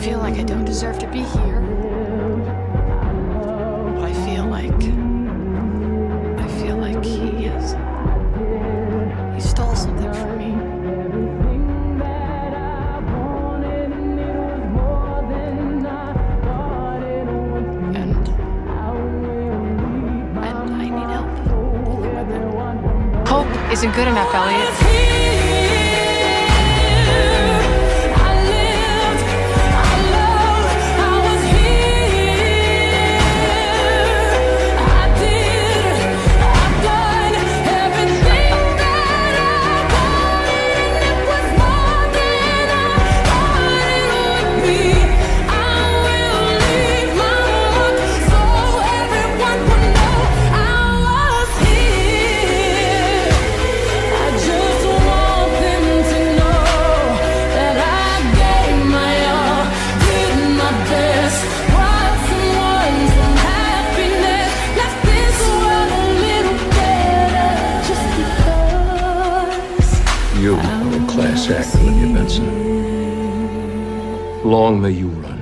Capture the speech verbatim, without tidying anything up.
feel like I don't deserve to be here. But I feel like... I feel like he is... He stole something from me. And... And I need help. Hope isn't good enough, Elliot. You are a class act, Olivia Benson. Long may you run.